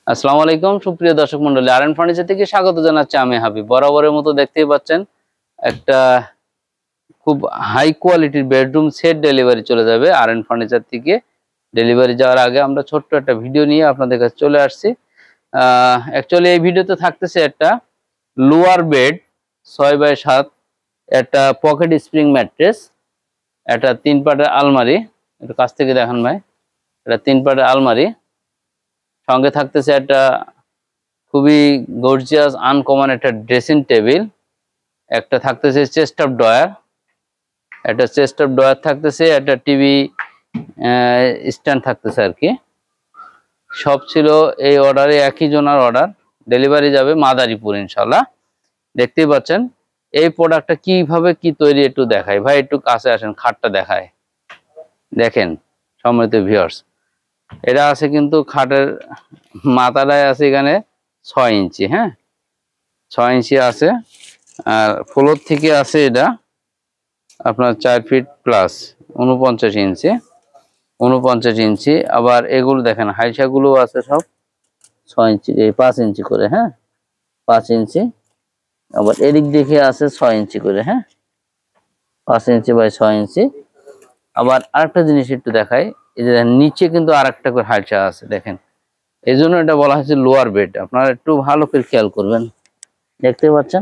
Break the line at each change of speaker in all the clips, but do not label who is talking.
আসসালামু আলাইকুম সুপ্রিয় দর্শক মণ্ডলী, আরএন ফার্নিচার থেকে স্বাগত জানাচ্ছি আমি হাবিব। বরাবরের মতো দেখতেই পাচ্ছেন একটা খুব হাই কোয়ালিটির বেডরুম সেট ডেলিভারি চলে যাবে আরএন ফার্নিচার থেকে। ডেলিভারি যাওয়ার আগে আমরা ছোট্ট একটা ভিডিও নিয়ে আপনাদের কাছে চলে আসছি। অ্যাকচুয়ালি এই ভিডিওতে থাকতেছে একটা লোয়ার বেড 6x7, একটা পকেট স্প্রিং ম্যাট্রেস, একটা 3 পাটের আলমারি, একটু কাছ থেকে দেখান ভাই, এটা 3 পাটের আলমারি, সঙ্গে থাকতেছে একটা খুবই গর্জিয়াস আনকমন একটা ড্রেসিং টেবিল, একটা থাকতেছে চেস্ট অফ ড্রয়ার, একটা চেস্ট অফ ড্রয়ার থাকতেছে, একটা টিভি স্ট্যান্ড থাকতেছে আর কি। সব ছিল এই অর্ডারে, একই জনের অর্ডার। ডেলিভারি যাবে মাদারীপুর ইনশাল্লাহ। দেখতেই পাচ্ছেন এই প্রোডাক্টটা কিভাবে কি তৈরি একটু দেখাই ভাই, একটু কাছে আসেন, খাটটা দেখায় দেখেন সম্মানিত ভিউয়ার্স। এটা আছে কিন্তু খাটের মাথাটায় আছে এখানে 6 ইঞ্চি, হ্যাঁ 6 ইঞ্চি আছে। আর ফ্লোর থেকে আছে এটা আপনার 4 ফিট প্লাস 49 ইঞ্চি, 49 ইঞ্চি। আবার এগুলো দেখেন হাইসাগুলো আছে সব 6 ইঞ্চি, এই 5 ইঞ্চি করে, হ্যাঁ 5 ইঞ্চি। আবার এদিক দেখে আছে 6 ইঞ্চি করে, হ্যাঁ 5 ইঞ্চি বাই 6 ইঞ্চি। আবার আরেকটা জিনিস একটু দেখাই, এই যে নিচে কিন্তু আরেকটা করে হাইসা আছে দেখেন, এই জন্য এটা বলা হয়েছে লোয়ার বেড। আপনারা একটু ভালো করে খেয়াল করবেন, দেখতে পাচ্ছেন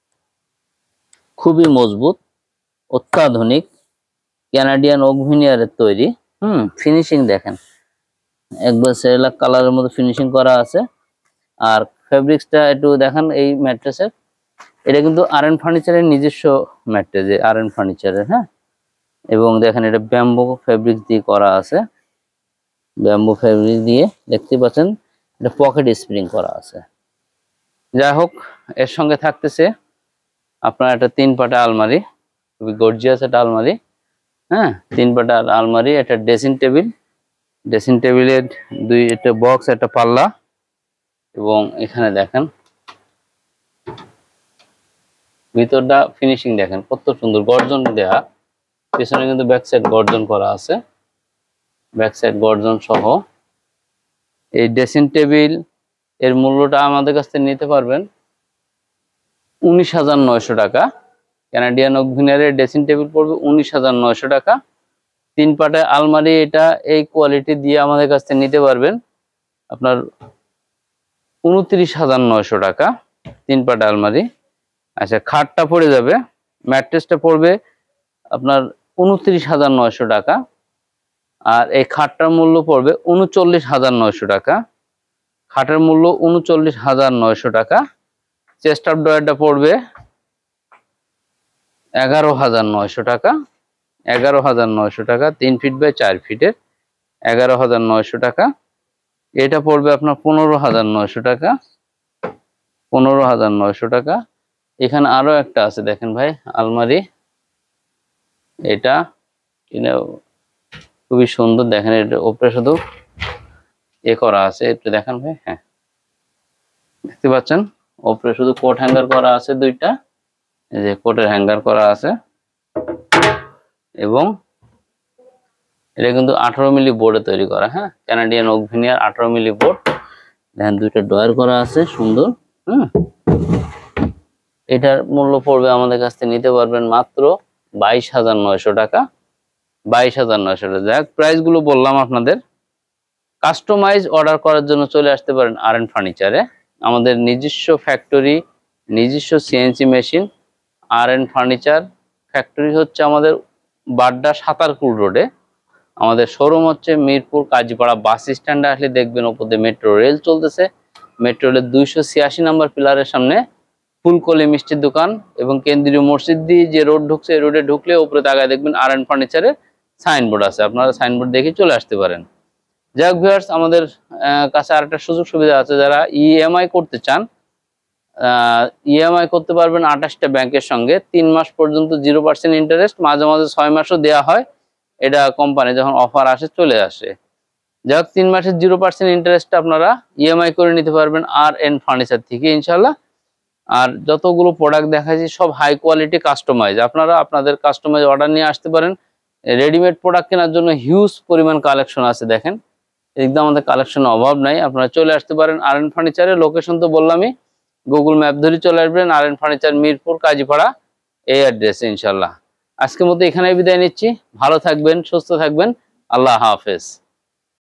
খুবই মজবুত, অত্যাধুনিক ক্যানাডিয়ান ওক ভিনিয়ারের তৈরি। ফিনিশিং দেখেন একবার সেরেলাক কালারের মতো ফিনিশিং করা আছে। আর ফেব্রিক্সটা একটু দেখান এই ম্যাট্রেসের, এটা কিন্তু আরএন ফার্নিচারের নিজস্ব ম্যাট্রেস, আরএন ফার্নিচারের, হ্যাঁ। এবং দেখেন এটা ব্যাম্বো ফেব্রিক্স দিয়ে করা আছে, ব্যাম্বো ফেব্রিক দিয়ে দেখতে পাচ্ছেন, এটা পকেট স্প্রিং করা আছে। যাই হোক, এর সঙ্গে থাকতেছে আপনার একটা 3 পাটা আলমারি, খুবই গর্জিয়াস একটা আলমারি, হ্যাঁ 3 পাটা আলমারি, একটা ড্রেসিং টেবিল, ড্রেসিং টেবিলের একটা বক্স, একটা পাল্লা। এবং এখানে দেখেন ভিতরটা ফিনিশিং দেখেন কত সুন্দর, গর্জন দেয়া, পেছনে কিন্তু ব্যাক সাইড গর্জন করা আছে, ব্যাক সাইড গর্জন সহ। এই ড্রেসিং টেবিল এর মূল্যটা আমাদের কাছ থেকে নিতে পারবেন 19,900 টাকা। ক্যানাডিয়ান ওক ভিনিয়ারের ড্রেসিং টেবিল পড়বে 19,900 টাকা। 3 পাটা আলমারি, এটা এই কোয়ালিটি দিয়ে আমাদের কাছ থেকে নিতে পারবেন আপনার 29,900 টাকা 3 পাটা আলমারি। আচ্ছা, খাটটা পড়ে যাবে, ম্যাট্রেসটা পড়বে আপনার 29,900 টাকা। আর এই খাটটার মূল্য পড়বে 39,900 টাকা, খাটের মূল্য 39,900 টাকা। চেস্ট অফ ড্রয়ারটা পড়বে 11,900 টাকা, 11,900 টাকা, 3 ফিট বাই 4 ফিটের, 11,900 টাকা। এটা পড়বে আপনার 15,900 টাকা, 15,900 টাকা। এখানে আরো একটা আছে দেখেন ভাই আলমারি, এটা খুবই সুন্দর দেখেন, এটা উপরে শুধু করা আছে, একটু দেখেন ভাই, হ্যাঁ দেখতে পাচ্ছেন উপরে শুধু কোট হ্যাঙ্গার করা আছে দুইটা, এই যে কোটের হ্যাঙ্গার করা আছে। এবং এটা কিন্তু 18 মিলি বোর্ডে তৈরি করা, হ্যাঁ Canadian oak veneer 18 milli board. দেখেন দুইটা ড্রয়ার করা আছে সুন্দর। এটার মূল্য পড়বে আমাদের কাছ থেকে নিতে পারবেন মাত্র 22,900 টাকা, 22,900 টাকা। যাক, প্রাইস গুলো বললাম আপনাদের। কাস্টমাইজ অর্ডার করার জন্য চলে আসতে পারেন আরএন ফার্নিচারে, আমাদের নিজস্ব ফ্যাক্টরি, নিজস্ব CNC machine. RN furniture factory হচ্ছে আমাদের বাড্ডা সাতারকুল রোডে, আমাদের শোরুম হচ্ছে মিরপুর কাজীপাড়া বাস স্ট্যান্ডে আসলে দেখবেন ওপর দিয়ে মেট্রো রেল চলতেছে, মেট্রো রেলের 286 নম্বর পিলারের সামনে ফুলকলি মিষ্টির দোকান এবং কেন্দ্রীয় মসজিদ দিয়ে যে রোড ঢুকছে, এই রোডে ঢুকলে উপরে তাকায় দেখবেন আরএন ফার্নিচারের সাইনবোর্ড আছে, আপনারা সাইনবোর্ড দেখে চলে আসতে পারেন। যাই হোক ভিউয়ার্স, আমাদের কাছে আরেকটা সুযোগ সুবিধা আছে, যারা ইএমআই করতে চান ইএমআই করতে পারবেন 28টা ব্যাংকের সঙ্গে, 3 মাস পর্যন্ত 0% ইন্টারেস্ট, মাঝে মাঝে 6 মাসও দেওয়া হয়, এটা কোম্পানি যখন অফার আসে চলে আসে। যাই হোক, 3 মাসের 0% ইন্টারেস্টটা আপনারা ইএমআই করে নিতে পারবেন আরএন ফার্নিচার থেকে ইনশাল্লাহ। আর যতগুলো প্রোডাক্ট দেখাচ্ছি সব হাই কোয়ালিটি কাস্টমাইজ, আপনারা আপনাদের কাস্টমাইজ অর্ডার নিয়ে আসতে পারেন। রেডিমেড প্রোডাক্ট কেনার জন্য হিউজ পরিমাণ কালেকশন আছে দেখেন, এদিকে আমাদের কালেকশন অভাব নাই, আপনারা চলে আসতে পারেন আরএন ফার্নিচারের। লোকেশন তো বললামই, গুগল ম্যাপ ধরে চলে আসবেন আরএন ফার্নিচার, মিরপুর কাজীপাড়া, এই অ্যাড্রেসে ইনশাল্লাহ। আজকের মতো এখানে বিদায় নিচ্ছি। ভালো থাকবেন, সুস্থ থাকবেন, আল্লাহ হাফেজ।